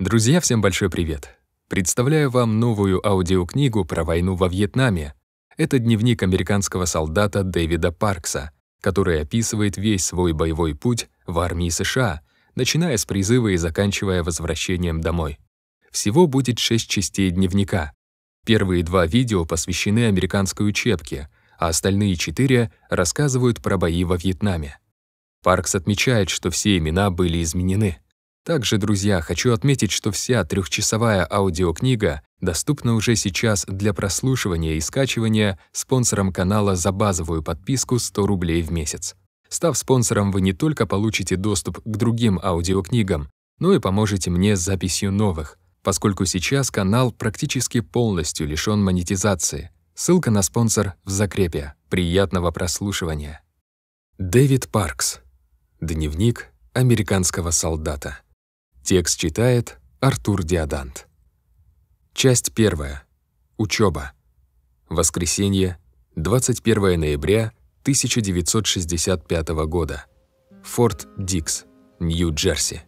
Друзья, всем большой привет! Представляю вам новую аудиокнигу про войну во Вьетнаме. Это дневник американского солдата Дэвида Паркса, который описывает весь свой боевой путь в армии США, начиная с призыва и заканчивая возвращением домой. Всего будет 6 частей дневника. Первые 2 видео посвящены американской учебке, а остальные 4 рассказывают про бои во Вьетнаме. Паркс отмечает, что все имена были изменены. Также, друзья, хочу отметить, что вся 3-часовая аудиокнига доступна уже сейчас для прослушивания и скачивания спонсором канала за базовую подписку 100 рублей в месяц. Став спонсором, вы не только получите доступ к другим аудиокнигам, но и поможете мне с записью новых, поскольку сейчас канал практически полностью лишён монетизации. Ссылка на спонсор в закрепе. Приятного прослушивания. Дэвид Паркс. Дневник американского солдата. Текст читает Артур Диадант. Часть 1. Учёба. Воскресенье, 21 ноября 1965 года. Форт Дикс, Нью-Джерси.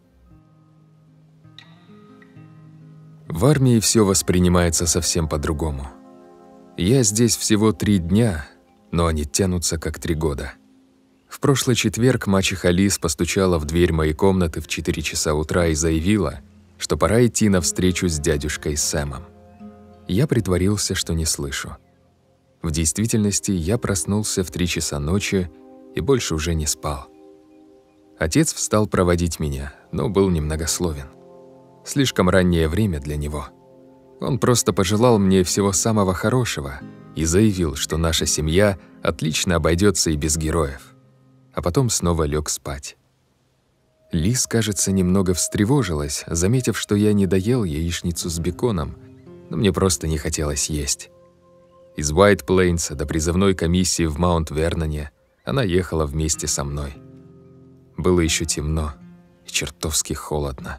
В армии всё воспринимается совсем по-другому. Я здесь всего 3 дня, но они тянутся как 3 года. В прошлый четверг мачеха Лиз постучала в дверь моей комнаты в 4 часа утра и заявила, что пора идти на встречу с дядюшкой Сэмом. Я притворился, что не слышу. В действительности я проснулся в 3 часа ночи и больше уже не спал. Отец встал проводить меня, но был немногословен. Слишком раннее время для него. Он просто пожелал мне всего самого хорошего и заявил, что наша семья отлично обойдется и без героев. А потом снова лег спать. Лиз, кажется, немного встревожилась, заметив, что я не доел яичницу с беконом, но мне просто не хотелось есть. Из Уайт-Плейнса до призывной комиссии в Маунт-Верноне она ехала вместе со мной. Было еще темно и чертовски холодно.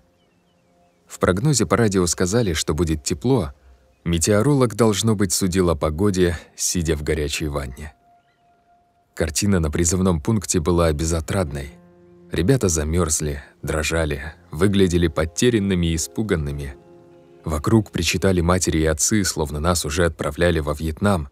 В прогнозе по радио сказали, что будет тепло. Метеоролог, должно быть, судил о погоде, сидя в горячей ванне. Картина на призывном пункте была безотрадной. Ребята замерзли, дрожали, выглядели потерянными и испуганными. Вокруг причитали матери и отцы, словно нас уже отправляли во Вьетнам.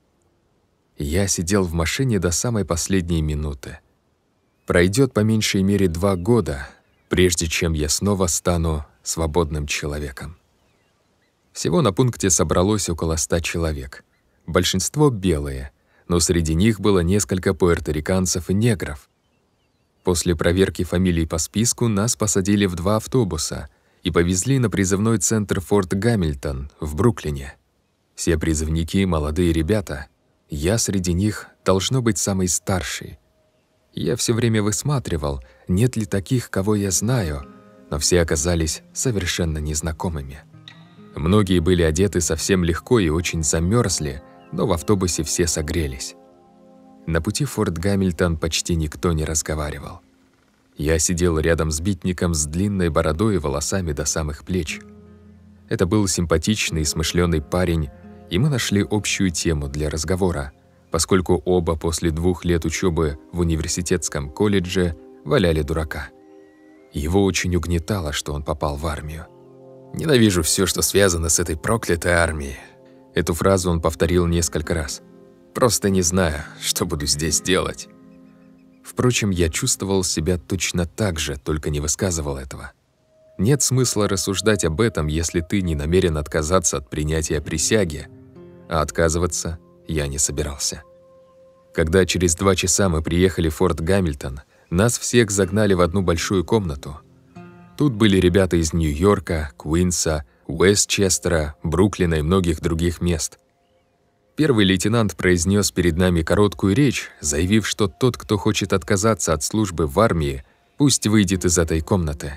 Я сидел в машине до самой последней минуты. Пройдет по меньшей мере 2 года, прежде чем я снова стану свободным человеком. Всего на пункте собралось около 100 человек. Большинство белые, но среди них было несколько пуэрториканцев и негров. После проверки фамилий по списку нас посадили в 2 автобуса и повезли на призывной центр Форт Гамильтон в Бруклине. Все призывники — молодые ребята. Я среди них должно быть самый старший. Я все время высматривал, нет ли таких, кого я знаю, но все оказались совершенно незнакомыми. Многие были одеты совсем легко и очень замерзли, но в автобусе все согрелись. На пути в Форт Гамильтон почти никто не разговаривал. Я сидел рядом с битником с длинной бородой и волосами до самых плеч. Это был симпатичный и смышленый парень, и мы нашли общую тему для разговора, поскольку оба после 2 лет учебы в университетском колледже валяли дурака. Его очень угнетало, что он попал в армию. «Ненавижу все, что связано с этой проклятой армией». Эту фразу он повторил несколько раз. «Просто не знаю, что буду здесь делать». Впрочем, я чувствовал себя точно так же, только не высказывал этого. Нет смысла рассуждать об этом, если ты не намерен отказаться от принятия присяги, а отказываться я не собирался. Когда через 2 часа мы приехали в Форт Гамильтон, нас всех загнали в одну большую комнату. Тут были ребята из Нью-Йорка, Куинса, Уэстчестера, Бруклина и многих других мест. Первый лейтенант произнес перед нами короткую речь, заявив, что тот, кто хочет отказаться от службы в армии, пусть выйдет из этой комнаты.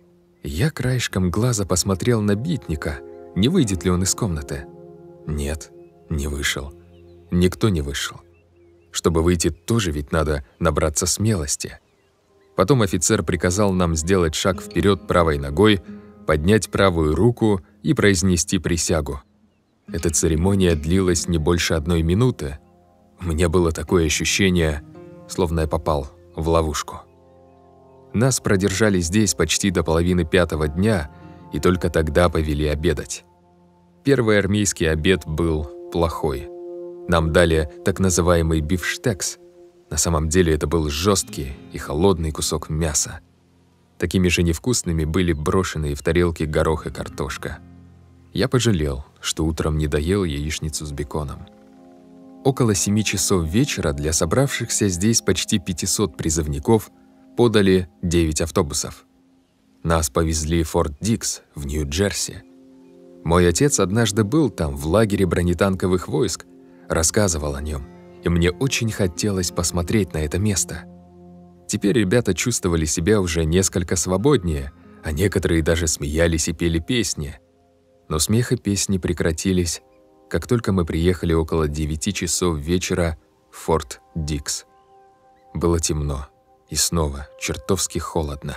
Я краешком глаза посмотрел на битника, не выйдет ли он из комнаты. Нет, не вышел. Никто не вышел. Чтобы выйти, тоже ведь надо набраться смелости. Потом офицер приказал нам сделать шаг вперед правой ногой, поднять правую руку и произнести присягу. Эта церемония длилась не больше 1 минуты. У меня было такое ощущение, словно я попал в ловушку. Нас продержали здесь почти до половины 5-го дня, и только тогда повели обедать. Первый армейский обед был плохой. Нам дали так называемый бифштекс. На самом деле это был жесткий и холодный кусок мяса. Такими же невкусными были брошенные в тарелки горох и картошка. Я пожалел, что утром не доел яичницу с беконом. Около 7 часов вечера для собравшихся здесь почти 500 призывников подали 9 автобусов. Нас повезли в Форт Дикс в Нью-Джерси. Мой отец однажды был там, в лагере бронетанковых войск, рассказывал о нем, и мне очень хотелось посмотреть на это место. Теперь ребята чувствовали себя уже несколько свободнее, а некоторые даже смеялись и пели песни. Но смех и песни прекратились, как только мы приехали около 9 часов вечера в Форт Дикс. Было темно и снова чертовски холодно.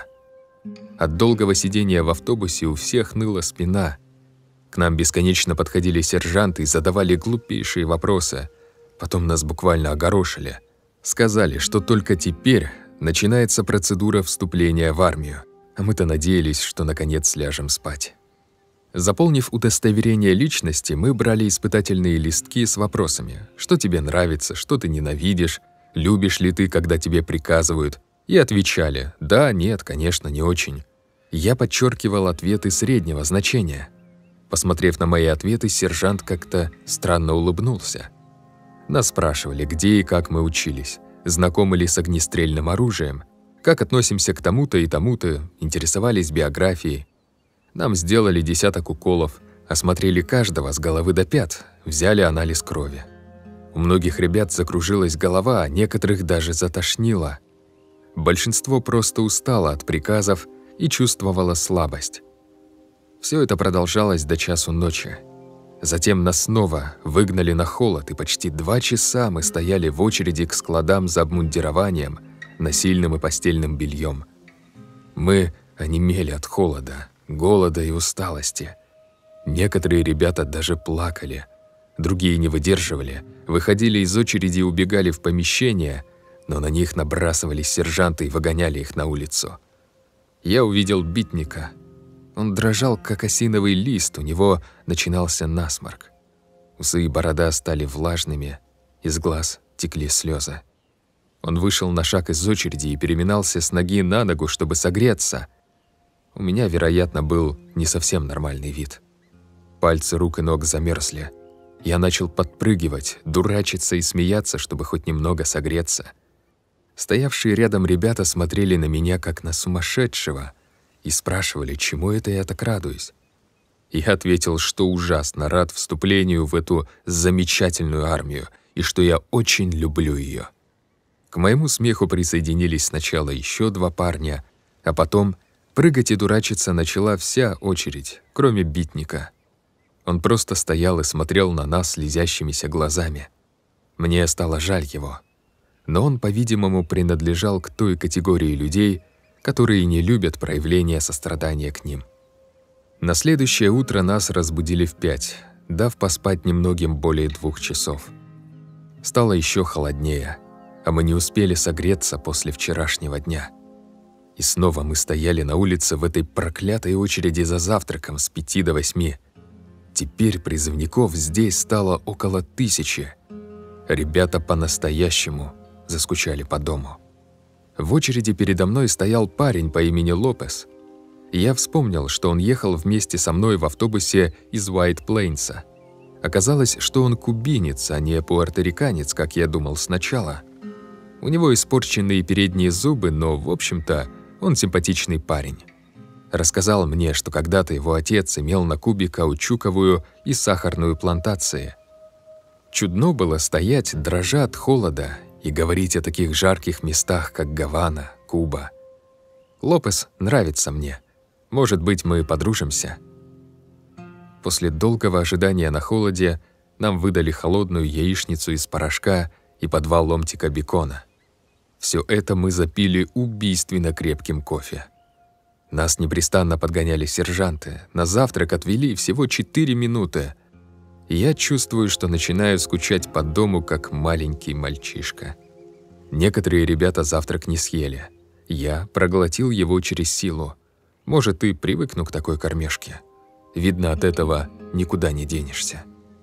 От долгого сидения в автобусе у всех ныла спина. К нам бесконечно подходили сержанты и задавали глупейшие вопросы. Потом нас буквально огорошили. Сказали, что только теперь начинается процедура вступления в армию, а мы-то надеялись, что наконец ляжем спать. Заполнив удостоверение личности, мы брали испытательные листки с вопросами: что тебе нравится, что ты ненавидишь, любишь ли ты, когда тебе приказывают, и отвечали: да, нет, конечно, не очень. Я подчеркивал ответы среднего значения. Посмотрев на мои ответы, сержант как-то странно улыбнулся. Нас спрашивали, где и как мы учились, знакомы ли с огнестрельным оружием, как относимся к тому-то и тому-то, интересовались биографией. Нам сделали 10 уколов, осмотрели каждого с головы до пят, взяли анализ крови. У многих ребят закружилась голова, а некоторых даже затошнило. Большинство просто устало от приказов и чувствовало слабость. Все это продолжалось до часу ночи. Затем нас снова выгнали на холод, и почти 2 часа мы стояли в очереди к складам за обмундированием, насильным и постельным бельем. Мы онемели от холода, голода и усталости. Некоторые ребята даже плакали, другие не выдерживали, выходили из очереди и убегали в помещение, но на них набрасывались сержанты и выгоняли их на улицу. Я увидел битника. Он дрожал, как осиновый лист, у него начинался насморк. Усы и борода стали влажными, из глаз текли слезы. Он вышел на шаг из очереди и переминался с ноги на ногу, чтобы согреться. У меня, вероятно, был не совсем нормальный вид. Пальцы рук и ног замерзли. Я начал подпрыгивать, дурачиться и смеяться, чтобы хоть немного согреться. Стоявшие рядом ребята смотрели на меня, как на сумасшедшего, и спрашивали, чему это я так радуюсь. Я ответил, что ужасно рад вступлению в эту замечательную армию и что я очень люблю ее. К моему смеху присоединились сначала еще 2 парня, а потом прыгать и дурачиться начала вся очередь, кроме битника. Он просто стоял и смотрел на нас слезящимися глазами. Мне стало жаль его. Но он, по-видимому, принадлежал к той категории людей, которые не любят проявления сострадания к ним. На следующее утро нас разбудили в 5, дав поспать немногим более 2 часов. Стало еще холоднее, а мы не успели согреться после вчерашнего дня. И снова мы стояли на улице в этой проклятой очереди за завтраком с 5 до 8. Теперь призывников здесь стало около 1000. Ребята по-настоящему заскучали по дому. В очереди передо мной стоял парень по имени Лопес. Я вспомнил, что он ехал вместе со мной в автобусе из Уайт-Плейнса. Оказалось, что он кубинец, а не пуэрториканец, как я думал сначала. У него испорченные передние зубы, но, в общем-то, он симпатичный парень. Рассказал мне, что когда-то его отец имел на Кубе каучуковую и сахарную плантации. Чудно было стоять, дрожа от холода, и говорить о таких жарких местах, как Гавана, Куба. Лопес нравится мне. Может быть, мы подружимся. После долгого ожидания на холоде нам выдали холодную яичницу из порошка и по 2 ломтика бекона. Все это мы запили убийственно крепким кофе. Нас непрестанно подгоняли сержанты. На завтрак отвели всего 4 минуты. Я чувствую, что начинаю скучать по дому, как маленький мальчишка. Некоторые ребята завтрак не съели. Я проглотил его через силу. Может, и привыкну к такой кормежке. Видно, от этого никуда не денешься.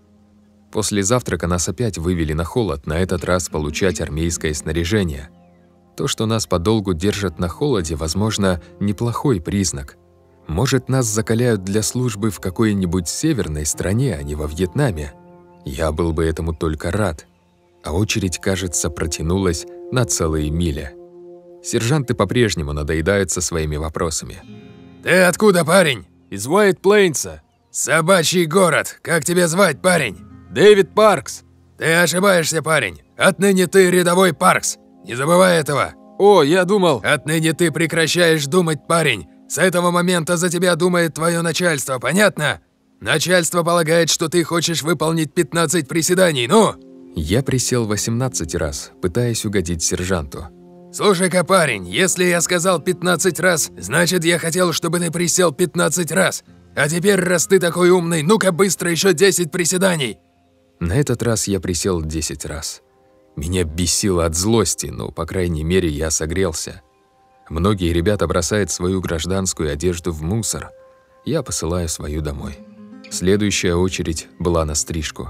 После завтрака нас опять вывели на холод, на этот раз получать армейское снаряжение. То, что нас подолгу держат на холоде, возможно, неплохой признак. Может, нас закаляют для службы в какой-нибудь северной стране, а не во Вьетнаме. Я был бы этому только рад. А очередь, кажется, протянулась на целые мили. Сержанты по-прежнему надоедают со своими вопросами. «Ты откуда, парень?» «Из Уайт Плейнса». «Собачий город. Как тебя звать, парень?» «Дэвид Паркс». «Ты ошибаешься, парень. Отныне ты рядовой Паркс. Не забывай этого». «О, я думал...» «Отныне ты прекращаешь думать, парень. С этого момента за тебя думает твое начальство, понятно? Начальство полагает, что ты хочешь выполнить 15 приседаний, ну?» Я присел 18 раз, пытаясь угодить сержанту. «Слушай-ка, парень, если я сказал 15 раз, значит, я хотел, чтобы ты присел 15 раз. А теперь, раз ты такой умный, ну-ка быстро еще 10 приседаний». На этот раз я присел 10 раз. Меня бесило от злости, но, по крайней мере, я согрелся. Многие ребята бросают свою гражданскую одежду в мусор. Я посылаю свою домой. Следующая очередь была на стрижку.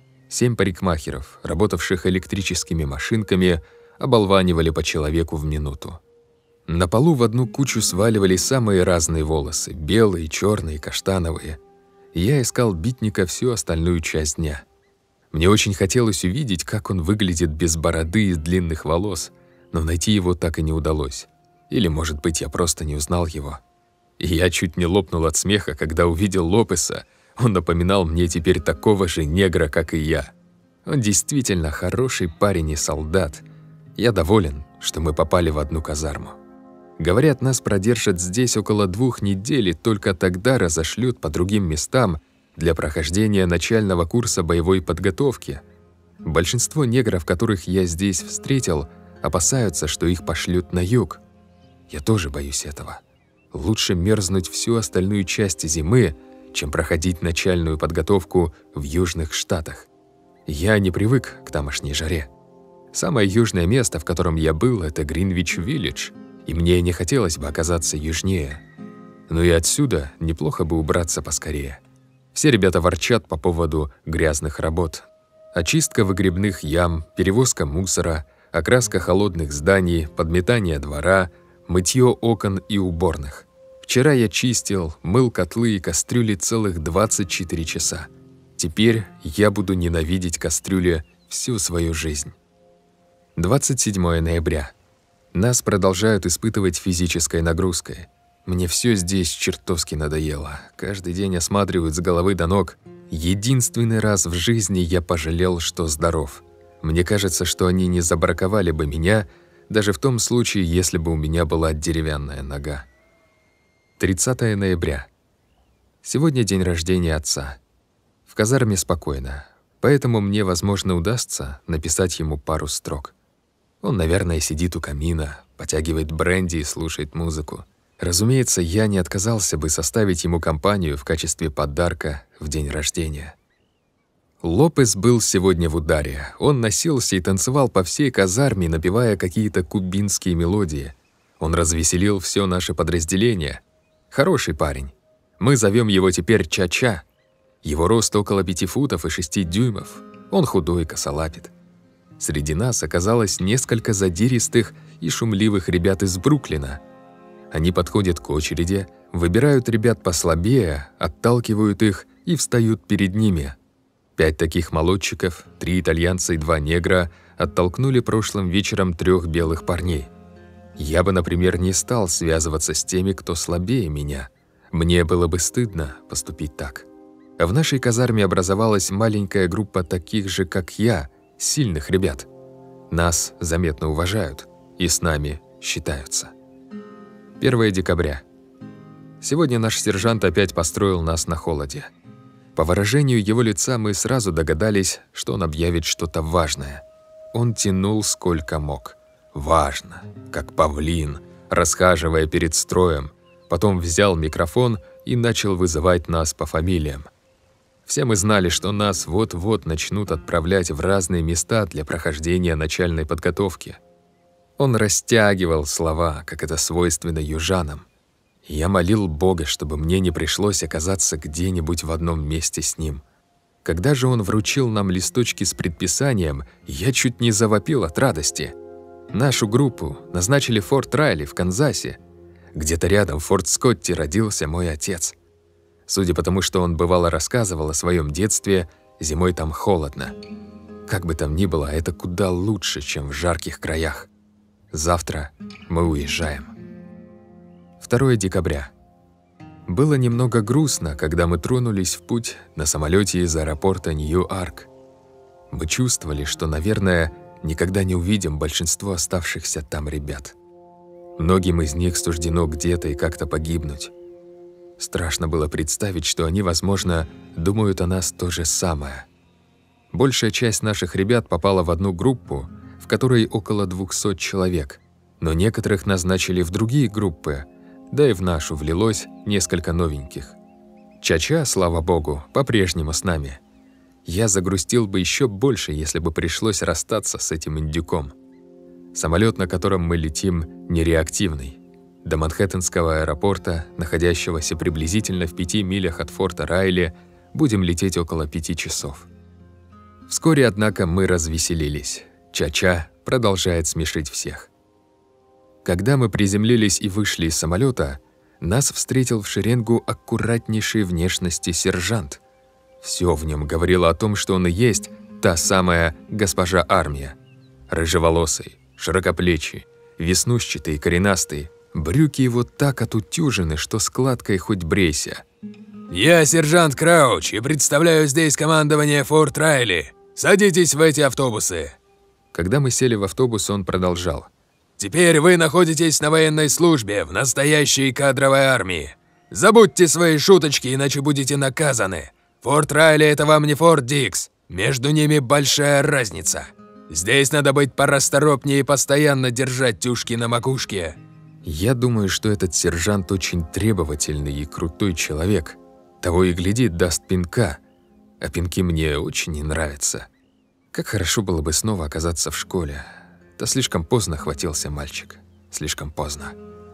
7 парикмахеров, работавших электрическими машинками, оболванивали по человеку в минуту. На полу в одну кучу сваливали самые разные волосы – белые, черные, каштановые. Я искал битника всю остальную часть дня. Мне очень хотелось увидеть, как он выглядит без бороды и длинных волос, но найти его так и не удалось. Или, может быть, я просто не узнал его. И я чуть не лопнул от смеха, когда увидел Лопеса. Он напоминал мне теперь такого же негра, как и я. Он действительно хороший парень и солдат. Я доволен, что мы попали в одну казарму. Говорят, нас продержат здесь около 2 недель, и только тогда разошлют по другим местам для прохождения начального курса боевой подготовки. Большинство негров, которых я здесь встретил, опасаются, что их пошлют на юг. Я тоже боюсь этого. Лучше мерзнуть всю остальную часть зимы, чем проходить начальную подготовку в Южных Штатах. Я не привык к тамошней жаре. Самое южное место, в котором я был, это Гринвич-Виллидж, и мне не хотелось бы оказаться южнее. Но и отсюда неплохо бы убраться поскорее. Все ребята ворчат по поводу грязных работ. Очистка выгребных ям, перевозка мусора, окраска холодных зданий, подметание двора, мытье окон и уборных. Вчера я чистил, мыл котлы и кастрюли целых 24 часа. Теперь я буду ненавидеть кастрюли всю свою жизнь. 27 ноября. Нас продолжают испытывать физической нагрузкой. Мне все здесь чертовски надоело. Каждый день осматривают с головы до ног. Единственный раз в жизни я пожалел, что здоров. Мне кажется, что они не забраковали бы меня, даже в том случае, если бы у меня была деревянная нога. 30 ноября. Сегодня день рождения отца. В казарме спокойно, поэтому мне, возможно, удастся написать ему пару строк. Он, наверное, сидит у камина, потягивает бренди и слушает музыку. Разумеется, я не отказался бы составить ему компанию в качестве подарка в день рождения. Лопес был сегодня в ударе. Он носился и танцевал по всей казарме, напевая какие-то кубинские мелодии. Он развеселил все наше подразделение. Хороший парень. Мы зовем его теперь Ча-Ча. Его рост около 5 футов и 6 дюймов. Он худой и косолапит. Среди нас оказалось несколько задиристых и шумливых ребят из Бруклина. Они подходят к очереди, выбирают ребят послабее, отталкивают их и встают перед ними. 5 таких молодчиков, 3 итальянца и 2 негра оттолкнули прошлым вечером 3 белых парней. Я бы, например, не стал связываться с теми, кто слабее меня. Мне было бы стыдно поступить так. В нашей казарме образовалась маленькая группа таких же, как я, сильных ребят. Нас заметно уважают и с нами считаются. 1 декабря. Сегодня наш сержант опять построил нас на холоде. По выражению его лица мы сразу догадались, что он объявит что-то важное. Он тянул сколько мог. Важно, как павлин, расхаживая перед строем. Потом взял микрофон и начал вызывать нас по фамилиям. Все мы знали, что нас вот-вот начнут отправлять в разные места для прохождения начальной подготовки. Он растягивал слова, как это свойственно южанам. Я молил Бога, чтобы мне не пришлось оказаться где-нибудь в одном месте с ним. Когда же он вручил нам листочки с предписанием, я чуть не завопил от радости. Нашу группу назначили в Форт Райли в Канзасе. Где-то рядом в Форт Скотте родился мой отец. Судя по тому, что он бывало рассказывал о своем детстве, зимой там холодно. Как бы там ни было, это куда лучше, чем в жарких краях. Завтра мы уезжаем. 2 декабря. Было немного грустно, когда мы тронулись в путь на самолете из аэропорта Нью-Арк. Мы чувствовали, что, наверное, никогда не увидим большинство оставшихся там ребят. Многим из них суждено где-то и как-то погибнуть. Страшно было представить, что они, возможно, думают о нас то же самое. Большая часть наших ребят попала в одну группу, в которой около 200 человек, но некоторых назначили в другие группы, да и в нашу влилось несколько новеньких. Чача, слава богу, по-прежнему с нами. Я загрустил бы еще больше, если бы пришлось расстаться с этим индюком. Самолет, на котором мы летим, нереактивный. До Манхэттенского аэропорта, находящегося приблизительно в 5 милях от форта Райли, будем лететь около 5 часов. Вскоре, однако, мы развеселились. Чача продолжает смешить всех. Когда мы приземлились и вышли из самолета, нас встретил в шеренгу аккуратнейшей внешности сержант. Все в нем говорило о том, что он и есть та самая госпожа Армия. Рыжеволосый, широкоплечий, веснушчатый и коренастый, брюки его так отутюжены, что складкой хоть брейся. «Я сержант Крауч и представляю здесь командование Форт Райли. Садитесь в эти автобусы». Когда мы сели в автобус, он продолжал. «Теперь вы находитесь на военной службе в настоящей кадровой армии. Забудьте свои шуточки, иначе будете наказаны. Форт Райли – это вам не Форт Дикс. Между ними большая разница. Здесь надо быть порасторопнее и постоянно держать тюшки на макушке». Я думаю, что этот сержант очень требовательный и крутой человек. Того и глядит, даст пинка. А пинки мне очень не нравятся. Как хорошо было бы снова оказаться в школе. Да слишком поздно хватился мальчик. Слишком поздно.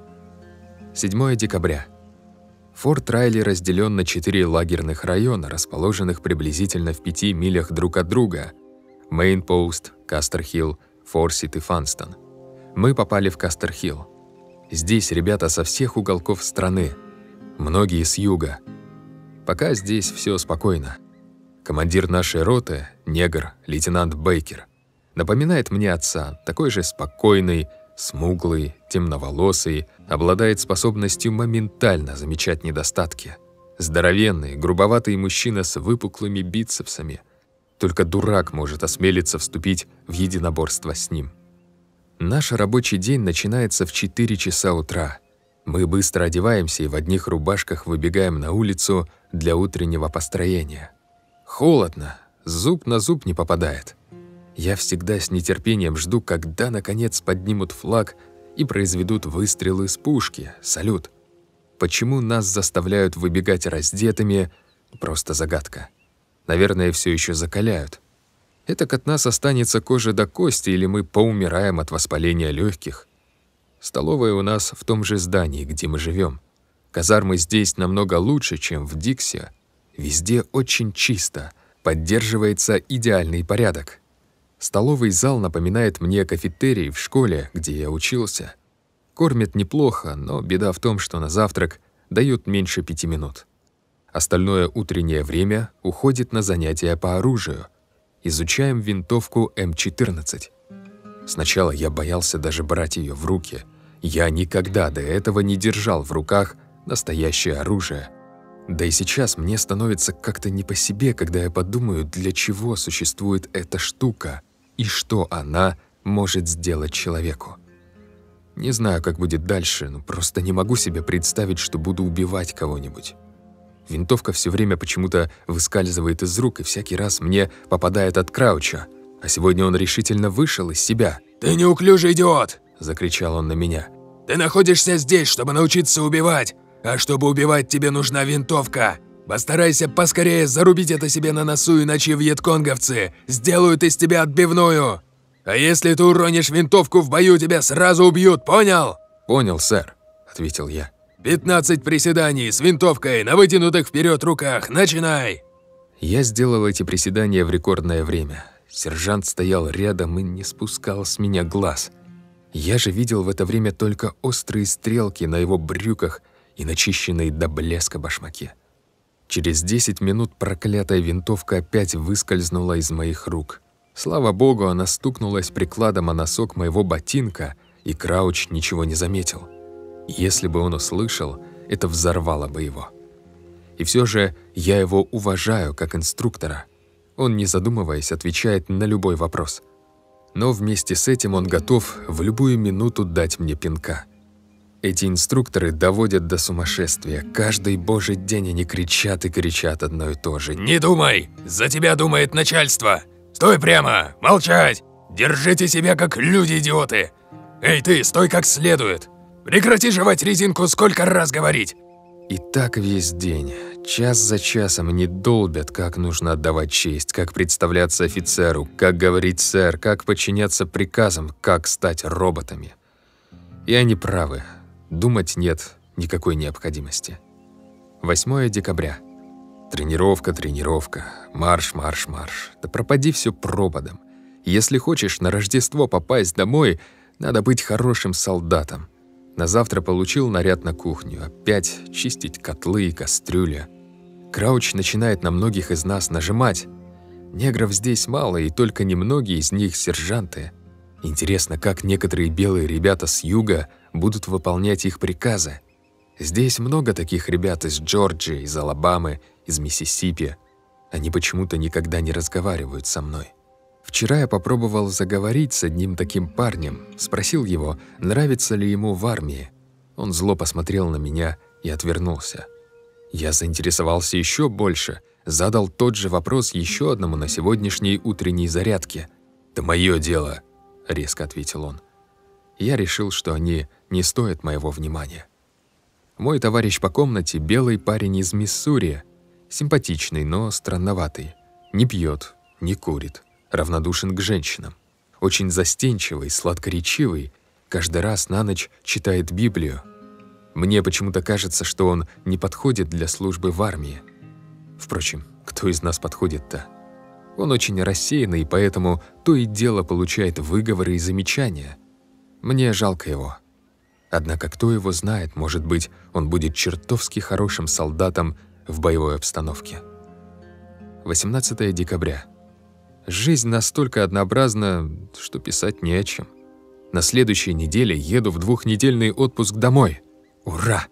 7 декабря. Форт Райли разделен на 4 лагерных района, расположенных приблизительно в 5 милях друг от друга. Мейн-Пост, Кастер-Хилл, Форсит и Фанстон. Мы попали в Кастер-Хилл. Здесь ребята со всех уголков страны. Многие с юга. Пока здесь все спокойно. Командир нашей роты, негр, лейтенант Бейкер, напоминает мне отца, такой же спокойный, смуглый, темноволосый, обладает способностью моментально замечать недостатки. Здоровенный, грубоватый мужчина с выпуклыми бицепсами. Только дурак может осмелиться вступить в единоборство с ним. Наш рабочий день начинается в 4 часа утра. Мы быстро одеваемся и в одних рубашках выбегаем на улицу для утреннего построения. Холодно, зуб на зуб не попадает. Я всегда с нетерпением жду, когда, наконец, поднимут флаг и произведут выстрелы с пушки, салют. Почему нас заставляют выбегать раздетыми – просто загадка. Наверное, все еще закаляют. Этак от нас останется кожа до кости, или мы поумираем от воспаления легких. Столовая у нас в том же здании, где мы живем. Казармы здесь намного лучше, чем в Диксе. Везде очень чисто, поддерживается идеальный порядок. Столовый зал напоминает мне кафетерий в школе, где я учился. Кормят неплохо, но беда в том, что на завтрак дают меньше 5 минут. Остальное утреннее время уходит на занятия по оружию. Изучаем винтовку М14. Сначала я боялся даже брать ее в руки. Я никогда до этого не держал в руках настоящее оружие. Да и сейчас мне становится как-то не по себе, когда я подумаю, для чего существует эта штука и что она может сделать человеку. Не знаю, как будет дальше, но просто не могу себе представить, что буду убивать кого-нибудь. Винтовка все время почему-то выскальзывает из рук, и всякий раз мне попадает от Крауча. А сегодня он решительно вышел из себя. «Ты неуклюжий идиот!» – закричал он на меня. «Ты находишься здесь, чтобы научиться убивать, а чтобы убивать, тебе нужна винтовка. Постарайся поскорее зарубить это себе на носу, иначе вьетконговцы сделают из тебя отбивную. А если ты уронишь винтовку в бою, тебя сразу убьют, понял?» «Понял, сэр», – ответил я. 15 приседаний с винтовкой на вытянутых вперед руках. Начинай!» Я сделал эти приседания в рекордное время. Сержант стоял рядом и не спускал с меня глаз. Я же видел в это время только острые стрелки на его брюках и начищенные до блеска башмаке. Через 10 минут проклятая винтовка опять выскользнула из моих рук. Слава богу, она стукнулась прикладом о носок моего ботинка, и Крауч ничего не заметил. Если бы он услышал, это взорвало бы его. И все же я его уважаю как инструктора. Он, не задумываясь, отвечает на любой вопрос. Но вместе с этим он готов в любую минуту дать мне пинка. Эти инструкторы доводят до сумасшествия. Каждый божий день они кричат и кричат одно и то же. «Не думай! За тебя думает начальство! Стой прямо! Молчать! Держите себя как люди-идиоты! Эй ты, стой как следует! Прекрати жевать резинку, сколько раз говорить!» И так весь день. Час за часом они долбят, как нужно отдавать честь, как представляться офицеру, как говорить «сэр», как подчиняться приказам, как стать роботами. И они правы. Думать нет никакой необходимости. 8 декабря. Тренировка, марш. Да пропади все пропадом. Если хочешь на Рождество попасть домой, надо быть хорошим солдатом. На завтра получил наряд на кухню. Опять чистить котлы и кастрюли. Крауч начинает на многих из нас нажимать. Негров здесь мало, и только немногие из них сержанты. Интересно, как некоторые белые ребята с юга будут выполнять их приказы. Здесь много таких ребят из Джорджии, из Алабамы, из Миссисипи. Они почему-то никогда не разговаривают со мной. Вчера я попробовал заговорить с одним таким парнем, спросил его, нравится ли ему в армии. Он зло посмотрел на меня и отвернулся. Я заинтересовался еще больше, задал тот же вопрос еще одному на сегодняшней утренней зарядке. «Это мое дело», — резко ответил он. Я решил, что они не стоят моего внимания. Мой товарищ по комнате — белый парень из Миссури, симпатичный, но странноватый. Не пьет, не курит, равнодушен к женщинам. Очень застенчивый, сладкоречивый, каждый раз на ночь читает Библию. Мне почему-то кажется, что он не подходит для службы в армии. Впрочем, кто из нас подходит-то? Он очень рассеянный, поэтому то и дело получает выговоры и замечания. Мне жалко его. Однако кто его знает, может быть, он будет чертовски хорошим солдатом в боевой обстановке. 18 декабря. Жизнь настолько однообразна, что писать не о чем. На следующей неделе еду в 2-недельный отпуск домой. Ура!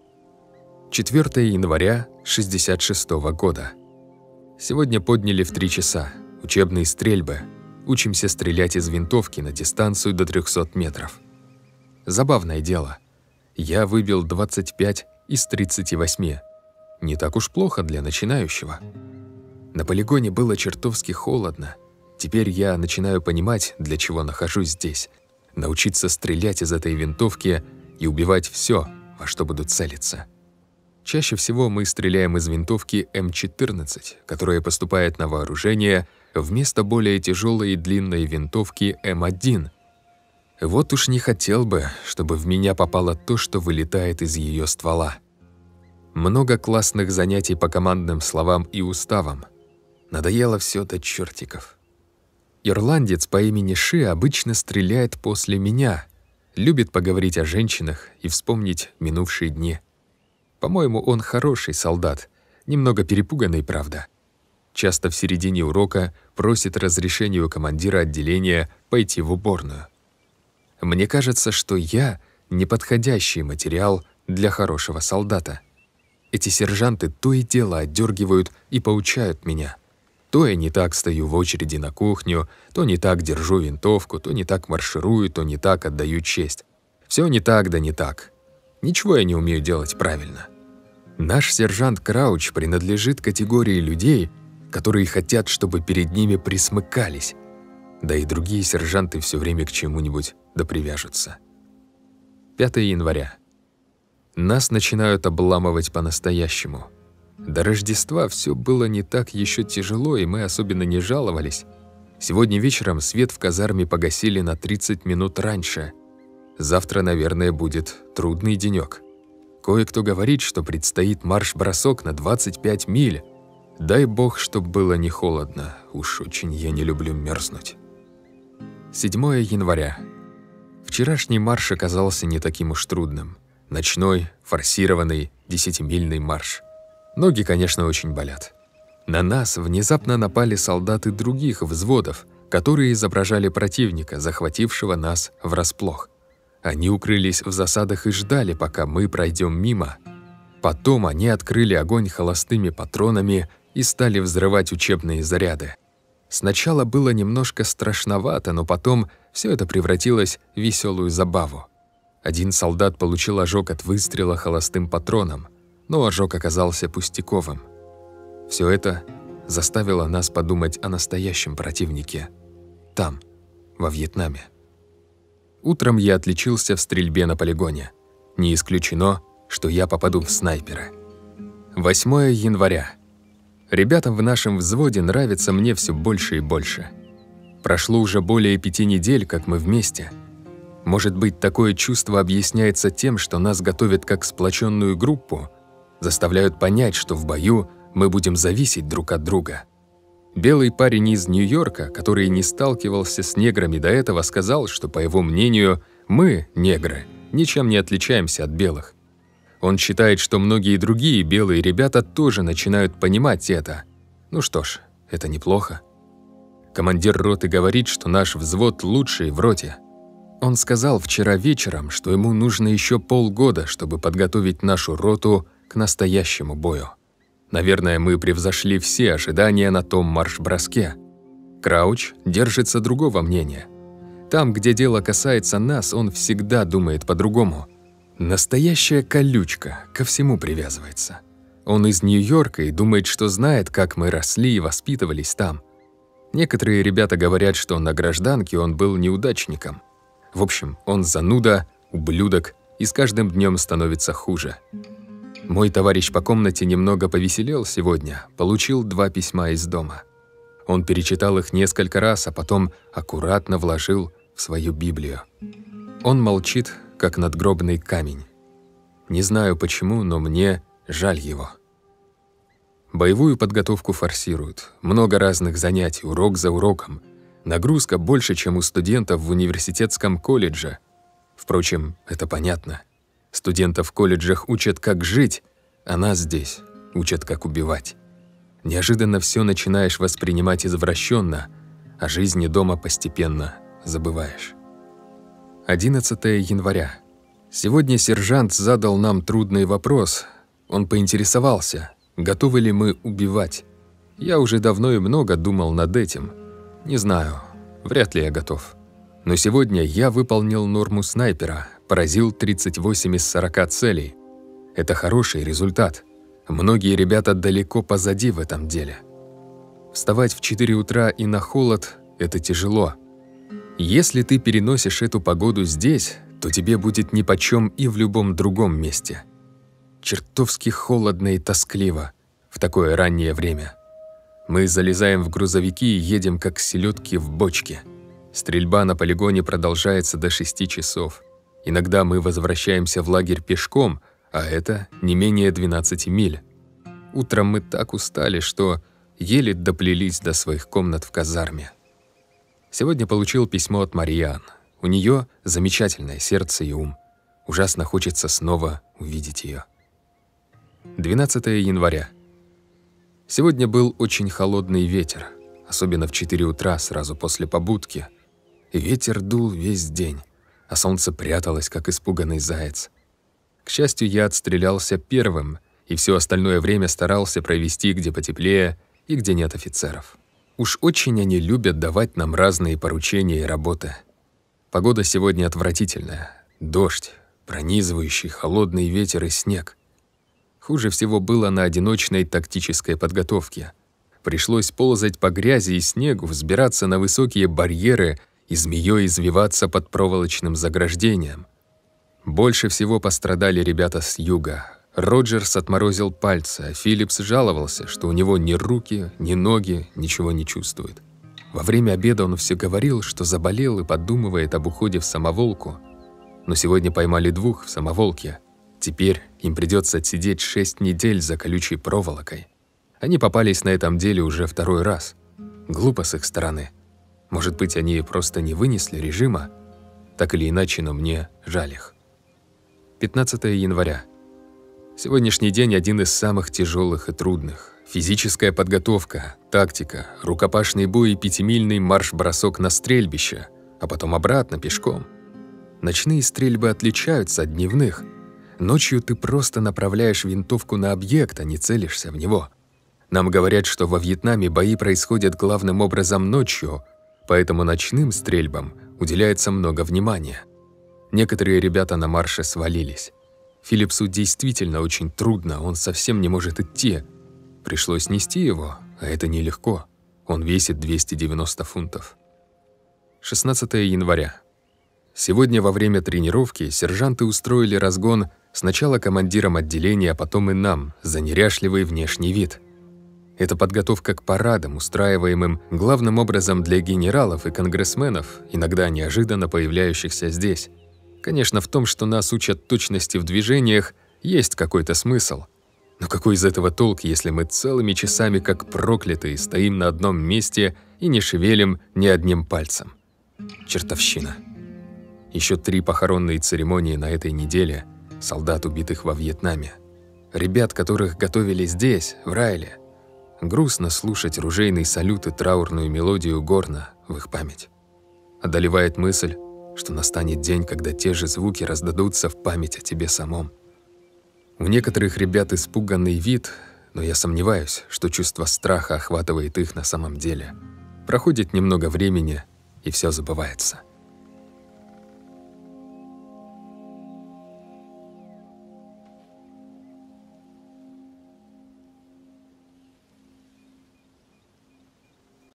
4 января 66-го года. Сегодня подняли в 3 часа. Учебные стрельбы. Учимся стрелять из винтовки на дистанцию до 300 метров. Забавное дело. Я выбил 25 из 38. Не так уж плохо для начинающего. На полигоне было чертовски холодно. Теперь я начинаю понимать, для чего нахожусь здесь. Научиться стрелять из этой винтовки и убивать все, во что буду целиться. Чаще всего мы стреляем из винтовки М14, которая поступает на вооружение вместо более тяжелой и длинной винтовки М1. Вот уж не хотел бы, чтобы в меня попало то, что вылетает из ее ствола. Много классных занятий по командным словам и уставам. Надоело все до чертиков. Ирландец по имени Ши обычно стреляет после меня, любит поговорить о женщинах и вспомнить минувшие дни. По-моему, он хороший солдат, немного перепуганный, правда. Часто в середине урока просит разрешения у командира отделения пойти в уборную. Мне кажется, что я неподходящий материал для хорошего солдата. Эти сержанты то и дело отдергивают и поучают меня. То я не так стою в очереди на кухню, то не так держу винтовку, то не так марширую, то не так отдаю честь. Все не так, да не так. Ничего я не умею делать правильно. Наш сержант Крауч принадлежит категории людей, которые хотят, чтобы перед ними присмыкались. Да и другие сержанты все время к чему-нибудь да привяжутся. 5 января. Нас начинают обламывать по-настоящему. До Рождества все было не так еще тяжело, и мы особенно не жаловались. Сегодня вечером свет в казарме погасили на 30 минут раньше. Завтра, наверное, будет трудный денек. Кое-кто говорит, что предстоит марш-бросок на 25 миль. Дай бог, чтоб было не холодно. Уж очень я не люблю мерзнуть. 7 января. Вчерашний марш оказался не таким уж трудным. Ночной, форсированный, 10-мильный марш. Ноги, конечно, очень болят. На нас внезапно напали солдаты других взводов, которые изображали противника, захватившего нас врасплох. Они укрылись в засадах и ждали, пока мы пройдем мимо. Потом они открыли огонь холостыми патронами и стали взрывать учебные заряды. Сначала было немножко страшновато, но потом все это превратилось в веселую забаву. Один солдат получил ожог от выстрела холостым патроном, но ожог оказался пустяковым. Все это заставило нас подумать о настоящем противнике. Там, во Вьетнаме. Утром я отличился в стрельбе на полигоне. Не исключено, что я попаду в снайпера. 8 января. Ребятам в нашем взводе нравится мне все больше и больше. Прошло уже более 5 недель, как мы вместе. Может быть, такое чувство объясняется тем, что нас готовят как сплоченную группу, заставляют понять, что в бою мы будем зависеть друг от друга. Белый парень из Нью-Йорка, который не сталкивался с неграми до этого, сказал, что, по его мнению, мы, негры, ничем не отличаемся от белых. Он считает, что многие другие белые ребята тоже начинают понимать это. Ну что ж, это неплохо. Командир роты говорит, что наш взвод лучший в роте. Он сказал вчера вечером, что ему нужно еще полгода, чтобы подготовить нашу роту к настоящему бою. Наверное, мы превзошли все ожидания на том марш-броске. Крауч держится другого мнения. Там, где дело касается нас, он всегда думает по-другому. Настоящая колючка, ко всему привязывается. Он из Нью-Йорка и думает, что знает, как мы росли и воспитывались там. Некоторые ребята говорят, что на гражданке он был неудачником. В общем, он зануда, ублюдок и с каждым днем становится хуже. Мой товарищ по комнате немного повеселел сегодня, получил 2 письма из дома. Он перечитал их несколько раз, а потом аккуратно вложил в свою Библию. Он молчит, как надгробный камень. Не знаю почему, но мне жаль его. Боевую подготовку форсируют. Много разных занятий, урок за уроком. Нагрузка больше, чем у студентов в университетском колледже. Впрочем, это понятно. Студентов в колледжах учат, как жить, а нас здесь учат, как убивать. Неожиданно все начинаешь воспринимать извращенно, а жизни дома постепенно забываешь. 11 января. Сегодня сержант задал нам трудный вопрос. Он поинтересовался, готовы ли мы убивать. Я уже давно и много думал над этим. Не знаю, вряд ли я готов. Но сегодня я выполнил норму снайпера, поразил 38 из 40 целей. Это хороший результат. Многие ребята далеко позади в этом деле. Вставать в 4 утра и на холод – это тяжело. Если ты переносишь эту погоду здесь, то тебе будет нипочем и в любом другом месте. Чертовски холодно и тоскливо в такое раннее время. Мы залезаем в грузовики и едем как селедки в бочке. Стрельба на полигоне продолжается до 6 часов. Иногда мы возвращаемся в лагерь пешком, а это не менее 12 миль. Утром мы так устали, что еле доплелись до своих комнат в казарме. Сегодня получил письмо от Мариан. У нее замечательное сердце и ум. Ужасно хочется снова увидеть ее. 12 января. Сегодня был очень холодный ветер, особенно в 4 утра, сразу после побудки. И ветер дул весь день, а солнце пряталось, как испуганный заяц. К счастью, я отстрелялся первым, и все остальное время старался провести где потеплее и где нет офицеров. Уж очень они любят давать нам разные поручения и работы. Погода сегодня отвратительная. Дождь, пронизывающий холодный ветер и снег. Хуже всего было на одиночной тактической подготовке. Пришлось ползать по грязи и снегу, взбираться на высокие барьеры и змеей извиваться под проволочным заграждением. Больше всего пострадали ребята с юга. Роджерс отморозил пальцы, а Филлипс жаловался, что у него ни руки, ни ноги, ничего не чувствует. Во время обеда он все говорил, что заболел и подумывает об уходе в самоволку. Но сегодня поймали 2 в самоволке. Теперь им придется отсидеть 6 недель за колючей проволокой. Они попались на этом деле уже второй раз. Глупо с их стороны. Может быть, они просто не вынесли режима? Так или иначе, но мне жаль их. 15 января. Сегодняшний день один из самых тяжелых и трудных. Физическая подготовка, тактика, рукопашный бой и 5-мильный марш-бросок на стрельбище, а потом обратно пешком. Ночные стрельбы отличаются от дневных. Ночью ты просто направляешь винтовку на объект, а не целишься в него. Нам говорят, что во Вьетнаме бои происходят главным образом ночью, поэтому ночным стрельбам уделяется много внимания. Некоторые ребята на марше свалились. Филлипсу действительно очень трудно, он совсем не может идти. Пришлось нести его, а это нелегко. Он весит 290 фунтов. 16 января. Сегодня во время тренировки сержанты устроили разгон сначала командирам отделения, а потом и нам за неряшливый внешний вид. Это подготовка к парадам, устраиваемым главным образом для генералов и конгрессменов, иногда неожиданно появляющихся здесь. Конечно, в том, что нас учат точности в движениях, есть какой-то смысл. Но какой из этого толк, если мы целыми часами, как проклятые, стоим на одном месте и не шевелим ни одним пальцем? Чертовщина. Еще 3 похоронные церемонии на этой неделе солдат, убитых во Вьетнаме. Ребят, которых готовили здесь, в Райле. Грустно слушать ружейный салют и траурную мелодию горна в их память. Одолевает мысль, что настанет день, когда те же звуки раздадутся в память о тебе самом. У некоторых ребят испуганный вид, но я сомневаюсь, что чувство страха охватывает их на самом деле. Проходит немного времени, и все забывается.